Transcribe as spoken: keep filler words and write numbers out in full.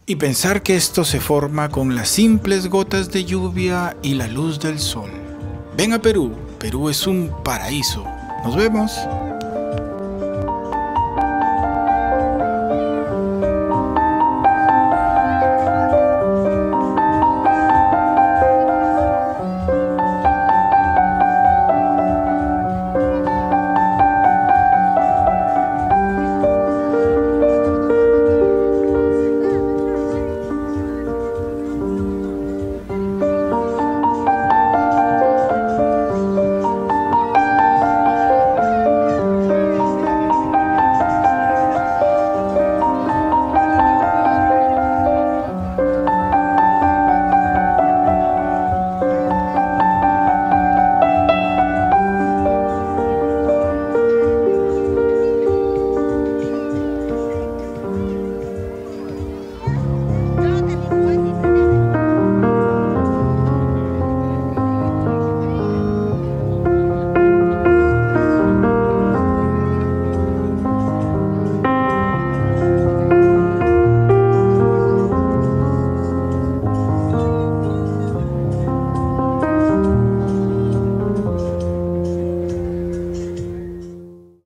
Y pensar que esto se forma con las simples gotas de lluvia y la luz del sol. Ven a Perú, Perú es un paraíso. Nos vemos.